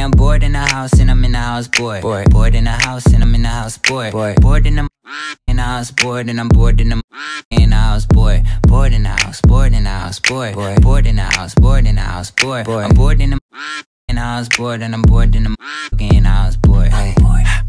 I'm bored in the house and I'm in the house bored. Bored in the house and I'm in the house bored. Bored in the house bored and I'm bored in the house bored. Bored in the house, bored in the house bored. Bored in the house, bored in the house bored. I'm bored in the house bored and I'm bored in the house bored.